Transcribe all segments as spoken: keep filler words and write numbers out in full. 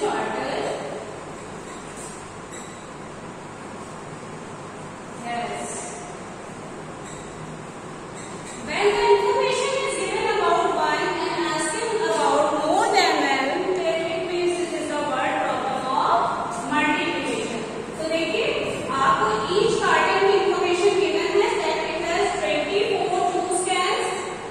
carton has. When the information is given about one and asking about more than one, then it means it is a word problem of multiplication. So देखिए आपको each carton की information given है that it has twenty-four juice cans.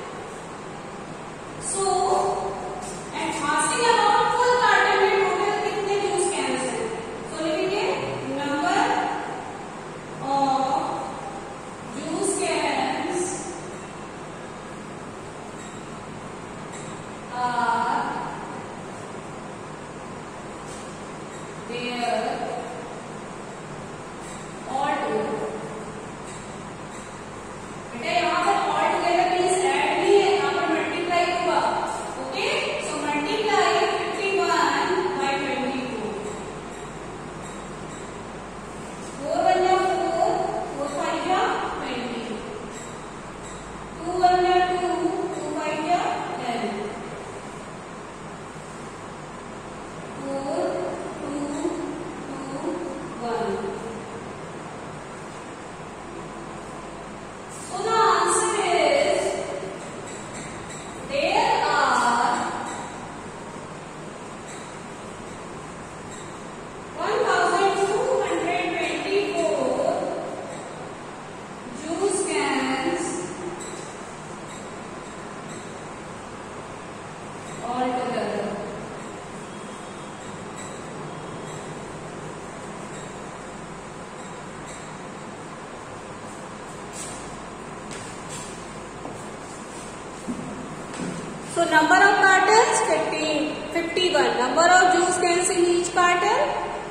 So and asking about full carton में total कितने juice cans हैं? So लिखेंगे number of juice cans are there all together. बेटा यहाँ पर all together means add नहीं है, यहाँ पर multiply होगा. Okay, so multiply fifty-one by twenty-two. four one जा four, four five जा twenty. two one जा two, two five जा ten. four, two, two, one. So the answer is there are one thousand two hundred twenty-four juice cans altogether. So number of cartons fifteen, fifty-one. Number of juice cans in each carton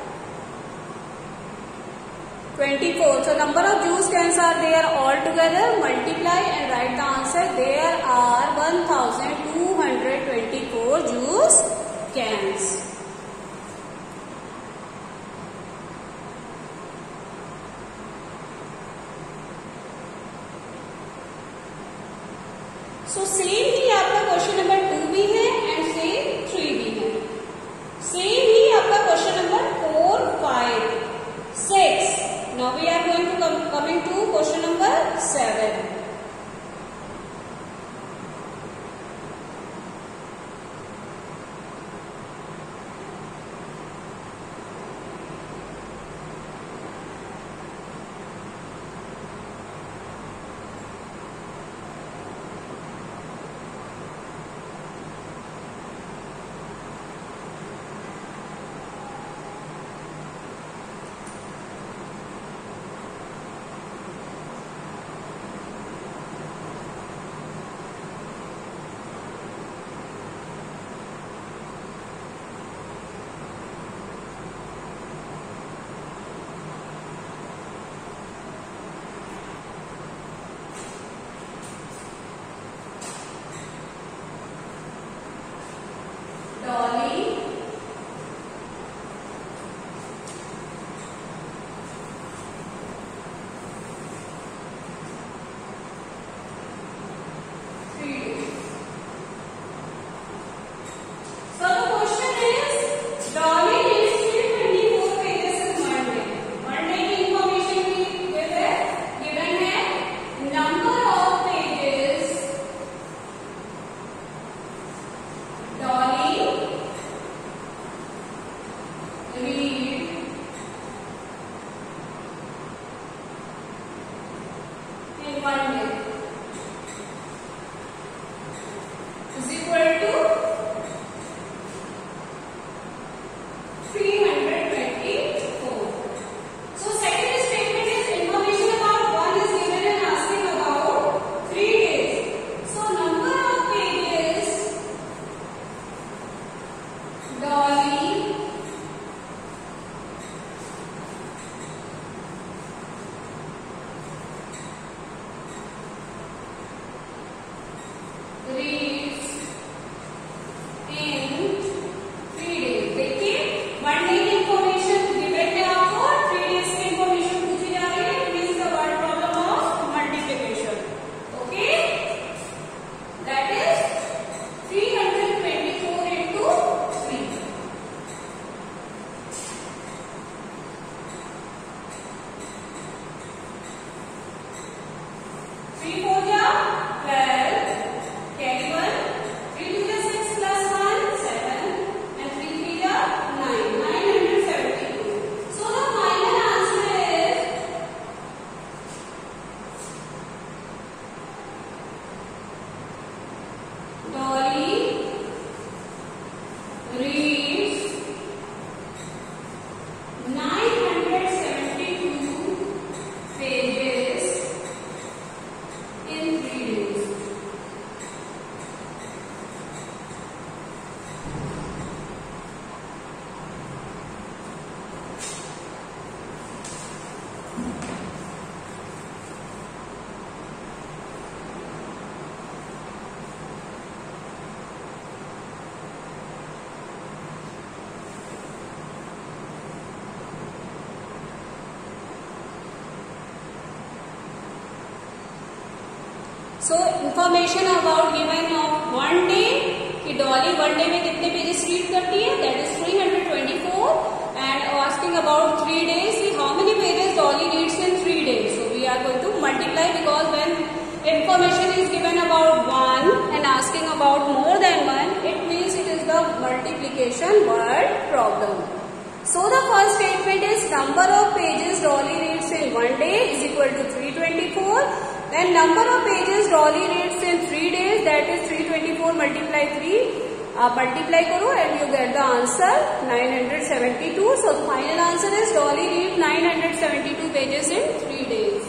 twenty-four. So number of juice cans are there all together. Multiply and write the answer. There are one thousand two hundred twenty-four juice cans. So same ही आपका question number two भी है and same three भी है. Same ही आपका question number four, five, six. Now we are going to coming to question number seven. So information about given of one day कि Dolly one day में कितने pages read करती है, that is three hundred twenty-four, and asking about three days, how many pages Dolly reads in three days. So we are going to multiply because when information is given about one and asking about more than one, it means it is the multiplication word problem. So the first statement is number of pages Dolly reads in one day is equal to three hundred twenty-four. Then number of pages Dolly reads in three days, that is three hundred twenty-four multiply three. आप multiply करो and you get the answer nine hundred seventy-two. So the final answer is Dolly reads nine hundred seventy-two pages in three days.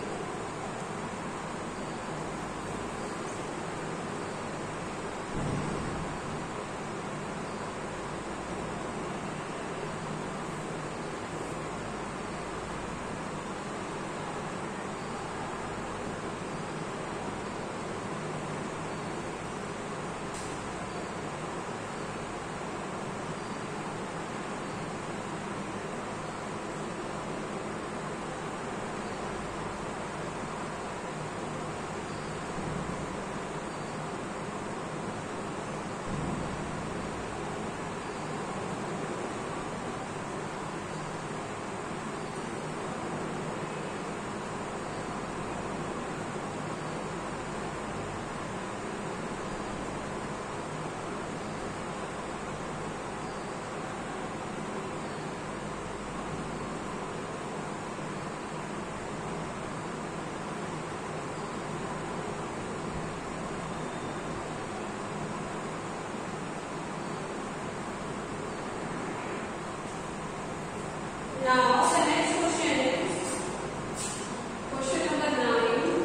Now the next question is question number nine.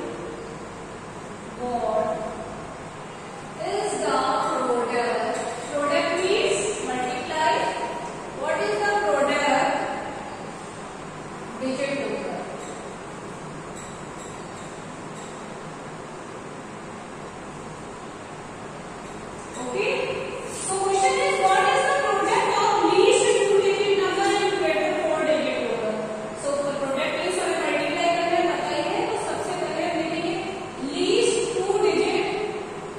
What is the product? Product means multiply. What is the product? Digit number. Okay. So question is what is the product of least two digit number and greater four digit number? So the product is हमें multiply करना बताइए, तो सबसे पहले हम लिखेंगे least two digit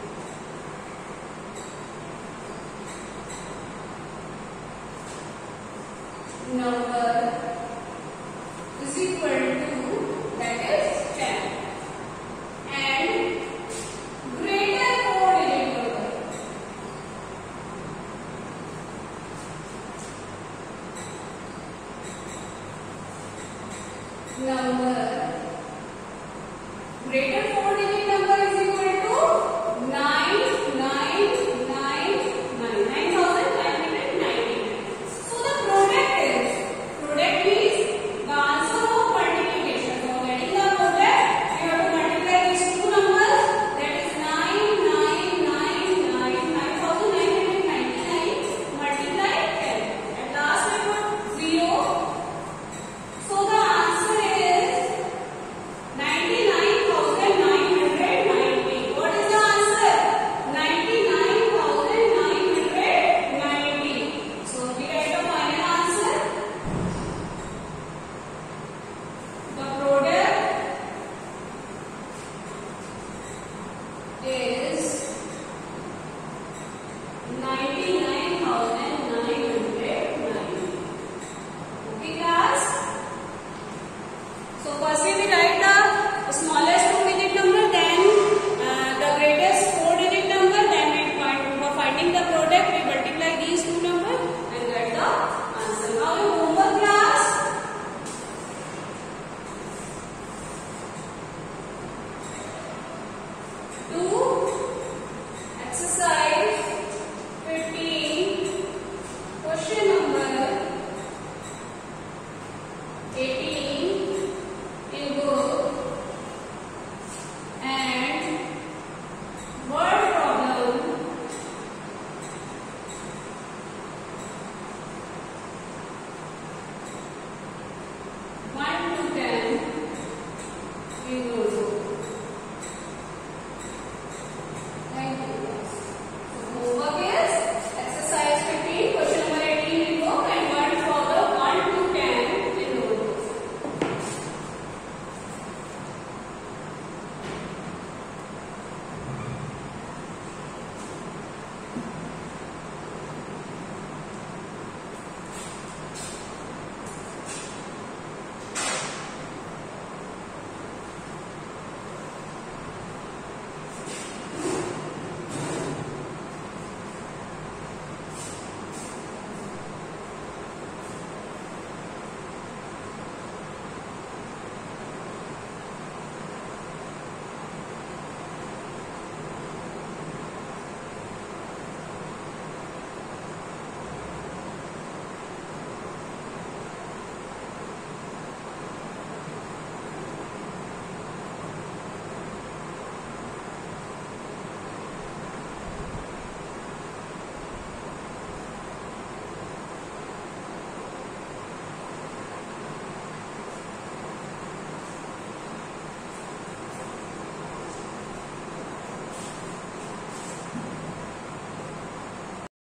number is equal to, that is ten, and greater four digit number. Number